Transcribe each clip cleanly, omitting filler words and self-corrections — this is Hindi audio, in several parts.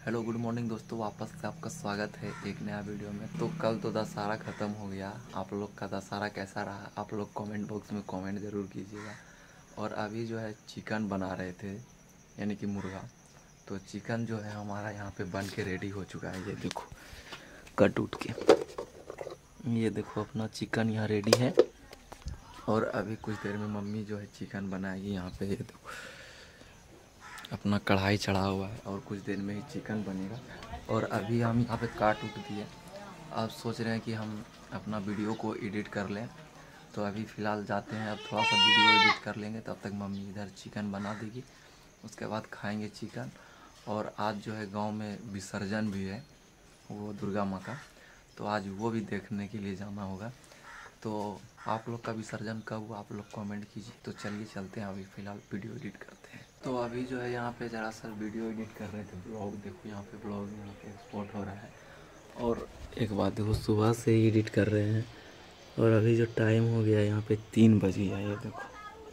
हेलो गुड मॉर्निंग दोस्तों, वापस से आपका स्वागत है एक नया वीडियो में। तो कल तो दशहरा ख़त्म हो गया। आप लोग का दशहरा कैसा रहा आप लोग कमेंट बॉक्स में कमेंट ज़रूर कीजिएगा। और अभी जो है चिकन बना रहे थे, यानी कि मुर्गा। तो चिकन जो है हमारा यहाँ पे बन के रेडी हो चुका है। ये देखो कट उठ के, ये देखो अपना चिकन यहाँ रेडी है। और अभी कुछ देर में मम्मी जो है चिकन बनाएगी यहाँ पे। ये देखो अपना कढ़ाई चढ़ा हुआ है और कुछ देर में ही चिकन बनेगा। और अभी हम यहाँ पे काट उठ दिए। अब सोच रहे हैं कि हम अपना वीडियो को एडिट कर लें। तो अभी फ़िलहाल जाते हैं, अब थोड़ा सा वीडियो एडिट कर लेंगे, तब तक मम्मी इधर चिकन बना देगी। उसके बाद खाएंगे चिकन। और आज जो है गांव में विसर्जन भी है, वो दुर्गा माँ का। तो आज वो भी देखने के लिए जाना होगा। तो आप लोग का विसर्जन कब हुआ आप लोग कमेंट कीजिए। तो चलिए चलते हैं, अभी फ़िलहाल वीडियो एडिट करते हैं। तो अभी जो है यहाँ पे ज़रा सा वीडियो एडिट कर रहे थे, ब्लॉग। देखो यहाँ पे ब्लॉग यहाँ पे एक्सपोर्ट हो रहा है। और एक बात देखो, सुबह से ही एडिट कर रहे हैं और अभी जो टाइम हो गया यहाँ पे 3 बज गया। ये देखो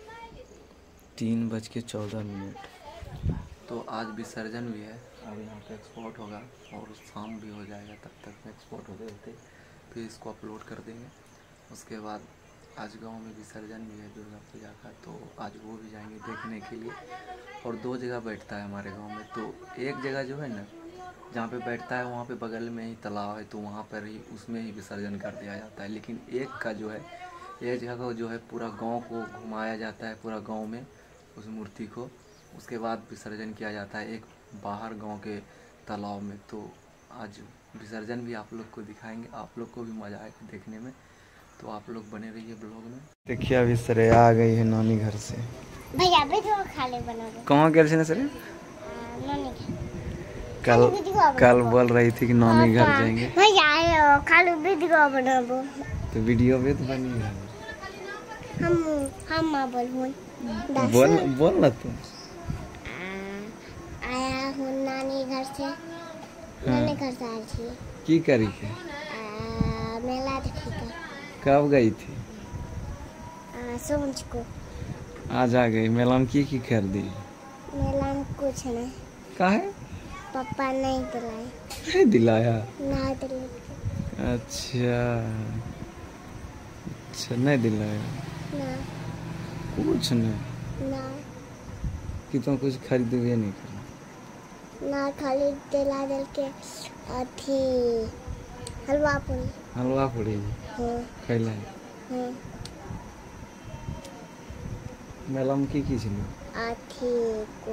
3:14। तो आज विसर्जन भी है। अब यहाँ पे एक्सपोर्ट होगा और शाम भी हो जाएगा, तब तक में एक्सपोर्ट होते होते फिर इसको अपलोड कर देंगे। उसके बाद आज गांव में विसर्जन भी है दुर्गा पूजा का, तो आज वो भी जाएंगे देखने के लिए। और 2 जगह बैठता है हमारे गांव में। तो एक जगह जो है ना जहाँ पे बैठता है, वहाँ पे बगल में ही तालाब है, तो वहाँ पर ही उसमें ही विसर्जन कर दिया जाता है। लेकिन एक का जो है, एक जगह को जो है पूरा गांव को घुमाया जाता है, पूरा गांव में उस मूर्ति को। उसके बाद विसर्जन किया जाता है एक बाहर गांव के तालाब में। तो आज विसर्जन भी आप लोग को दिखाएंगे, आप लोग को भी मज़ा आएगा देखने में। तो आप लोग बने रहिए ब्लॉग में। देखिए अभी श्रेया आ गई है नानी घर से। भैया भी तो खाले बना दो। कहाँ गए थे श्रेया? नानी कल बोल रही थी कि नानी घर जाएंगे। भैया खाले वीडियो बना दो। तो वीडियो भी तो बनी है। हम बोल ना तुम। आया हूँ नानी घर से। नानी घर से आई थी। की करी के? मेला देखी का। कब गई थी? सोच को। आज आ गई। मेला में की खरीदी? मेला में कुछ नहीं। काहे? पापा नहीं दिलाए। नहीं दिलाया? नहीं दिलाया। अच्छा, नहीं दिलाया ना। कुछ नहीं ना। कि तुम कुछ खरीदबे नहीं कर ना, खाली दिला दिल के अथी हलवा पूरी। हलवा पूरी खैला। मेला में की छलो? अथी को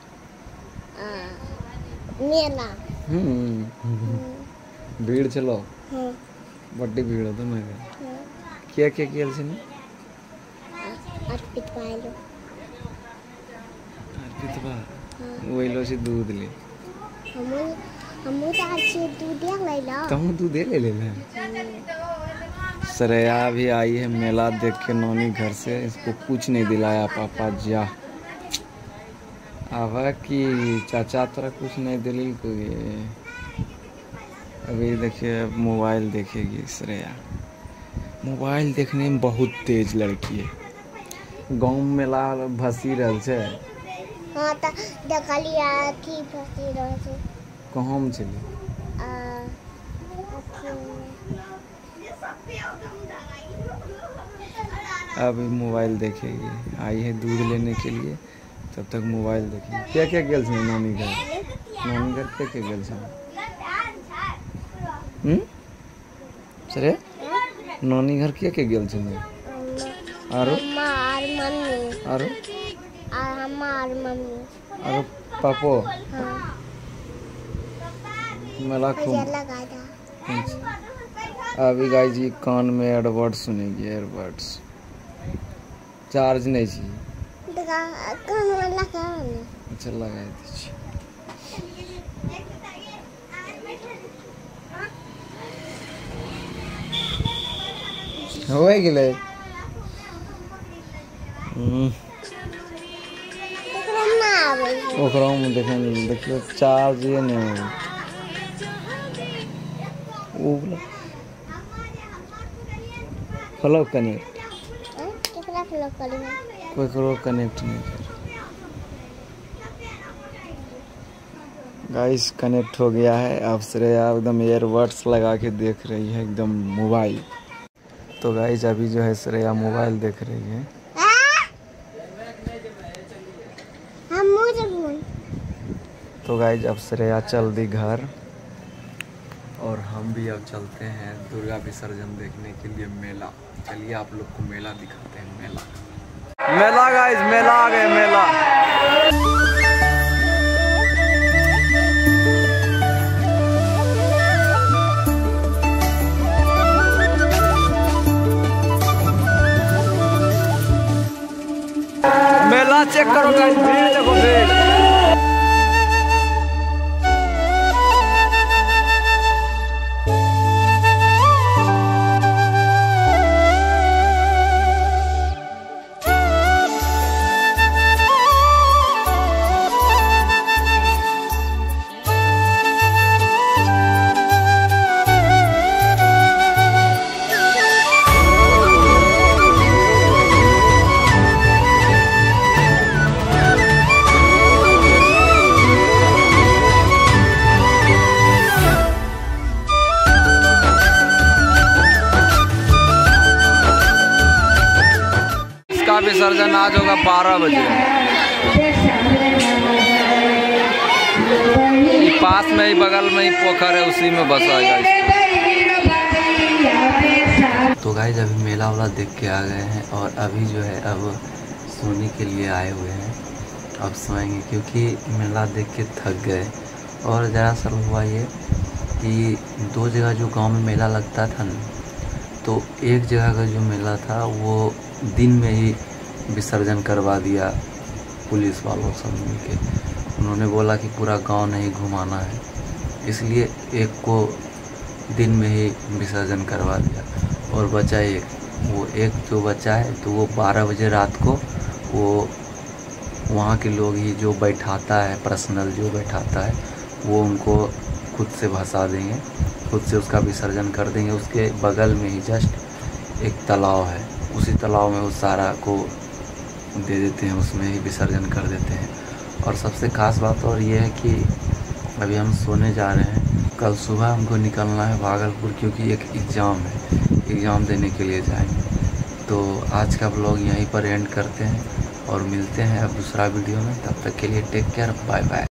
मेला। भीड़ चलो। बड़ी भीड़ हो तो मैं क्या किया छे? अर्पित पाइलो। अर्पित बा वही से दूध ले। हम तो आज दूध ले लो। तुम दूध ले ले। श्रेया भी आई है मेला देख के नानी घर से। इसको कुछ नहीं दिलाया पापा जा। अब कि चाचा तोरा कुछ नहीं दिली को। अभी देखिए मोबाइल देखेगी श्रेया। मोबाइल देखने में बहुत तेज लड़की है। गाँव में मेला भसी रहल छे। हाँ तो देखलिए अथी भसी रहल छे। कहाँ में चली? अभी मोबाइल देखेगी। आई है दूध लेने के लिए, तब तक मोबाइल देखेगी। क्या क्या गेल छे नानी घर? नानी घर क्या क्या गेल छे? सरे नानी घर क्या क्या गेल छे? आरो आरो हमार मम्मी आरो पापो। मेला खूब लगा था। अभी गाइस जी कान में एयरबड्स सुनेगी। एयरबड्स चार्ज नहीं चाहिए। अच्छा लगा दीजिए। हो गए ओकरा में देखियो चार्ज ये नहीं हो। फ्लॉग कनेक्ट कोई कनेक्ट नहीं कर। गाइस कनेक्ट हो गया है। अब श्रेया एकदम ईयरबड्स लगा के देख रही है एकदम मोबाइल। तो गाइस अभी जो है श्रेया मोबाइल देख रही है। तो गाइस अब श्रेया चल दी घर और हम भी अब चलते हैं दुर्गा विसर्जन देखने के लिए मेला। चलिए आप लोग को मेला दिखाते हैं। मेला गाइस, मेला आ गए, मेला। मेला चेक करो गाइस, भीड़ देखो, भीड़। इसका विसर्जन आज होगा 12 बजे। पास में ही बगल में ही पोखर है, उसी में बसाएगा इसको। तो गाइस अभी मेला वाला देख के आ गए हैं और अभी जो है अब सोने के लिए आए हुए हैं। अब सोएंगे क्योंकि मेला देख के थक गए। और दरअसल हुआ ये कि 2 जगह जो गांव में मेला लगता था ना, तो एक जगह का जो मेला था वो दिन में ही विसर्जन करवा दिया पुलिस वालों सब मिलके। उन्होंने बोला कि पूरा गांव नहीं घुमाना है, इसलिए एक को दिन में ही विसर्जन करवा दिया। और बचा वो एक जो बचा है तो वो 12 बजे रात को वो वहाँ के लोग ही जो बैठाता है, पर्सनल जो बैठाता है, वो उनको खुद से भसा देंगे, खुद से उसका विसर्जन कर देंगे। उसके बगल में ही जस्ट एक तालाब है, उसी तालाब में उस सारा को दे देते हैं, उसमें ही विसर्जन कर देते हैं। और सबसे ख़ास बात और ये है कि अभी हम सोने जा रहे हैं। कल सुबह हमको निकलना है भागलपुर, क्योंकि एक एग्ज़ाम है, एग्ज़ाम देने के लिए जाएंगे। तो आज का व्लॉग यहीं पर एंड करते हैं और मिलते हैं अब दूसरा वीडियो में। तब तक के लिए टेक केयर, बाय बाय।